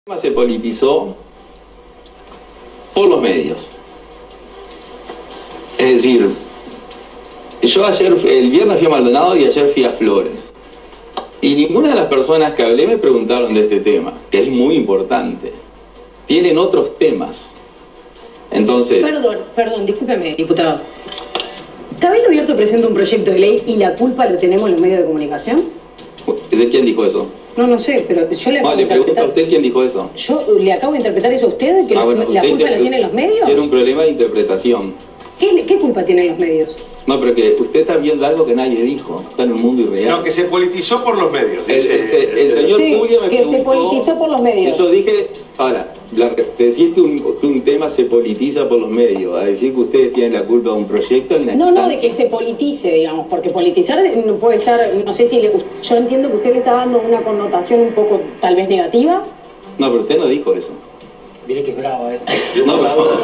tema se politizó por los medios. Es decir, yo el viernes fui a Maldonado y ayer fui a Flores. Y ninguna de las personas que hablé me preguntaron de este tema, que es muy importante. Tienen otros temas. Entonces... Perdón, discúlpeme, diputado. ¿Cabildo Abierto presenta un proyecto de ley y la culpa la tenemos los medios de comunicación? ¿De quién dijo eso? No sé, pero yo le acabo de interpretar... ¿Le pregunta a usted quién dijo eso? Yo le acabo de interpretar eso a usted, que la culpa la tienen los medios. Tiene un problema de interpretación. ¿Qué culpa tienen los medios? No, pero que usted está viendo algo que nadie dijo. Está en un mundo irreal. No, que se politizó por los medios. El señor Julia me preguntó... que se politizó por los medios. Yo dije... Ahora, decir que un tema se politiza por los medios, a decir que ustedes tienen la culpa de un proyecto... No, de que se politice, digamos, porque politizar no puede estar... No sé si... yo entiendo que usted le está dando una connotación un poco, tal vez, negativa. No, pero usted no dijo eso. Mire que es bravo, No, bravo.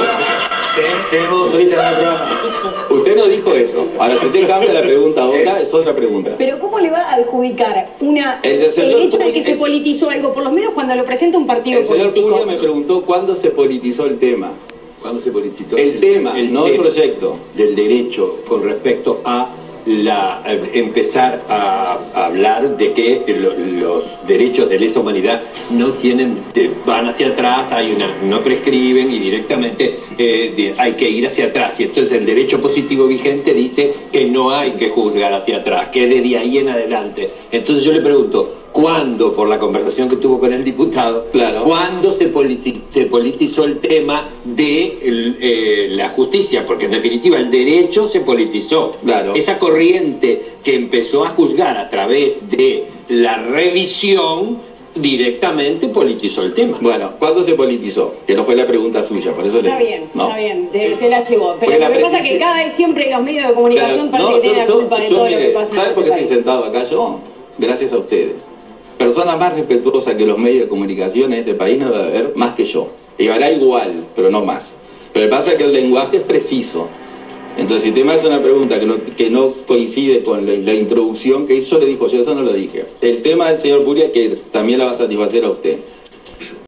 Usted no dijo eso. Ahora, si usted cambia la pregunta ahora, es otra pregunta. Pero ¿cómo le va a adjudicar el hecho de que se politizó algo por los medios cuando lo presenta un partido político? El señor Julia me preguntó cuándo se politizó el tema. ¿Cuándo se politizó? El tema, no el proyecto. Del derecho con respecto a empezar a hablar de que los derechos de lesa humanidad no tienen, van hacia atrás, no prescriben y directamente hay que ir hacia atrás. Y entonces el derecho positivo vigente dice que no hay que juzgar hacia atrás, que es desde ahí en adelante. Entonces yo le pregunto, ¿cuándo, por la conversación que tuvo con el diputado, claro, cuándo se politizó el tema de la justicia? Porque en definitiva el derecho se politizó. Claro. Esa corriente que empezó a juzgar a través de la revisión directamente politizó el tema. Bueno, ¿cuándo se politizó? Que no fue la pregunta suya, por eso está le... bien, ¿no? está bien, se la llevó. Pero lo que pasa es que cada vez siempre los medios de comunicación parece que tienen la culpa de todo lo que pasa. ¿Sabe por qué estoy sentado acá yo? Gracias a ustedes. Persona más respetuosa que los medios de comunicación en este país no debe haber más que yo. Y hará igual, pero no más. Pero pasa que el lenguaje es preciso. Entonces, si usted me hace una pregunta que no coincide con la introducción que hizo, le dijo, yo eso no lo dije. El tema del señor Puria, que también la va a satisfacer a usted.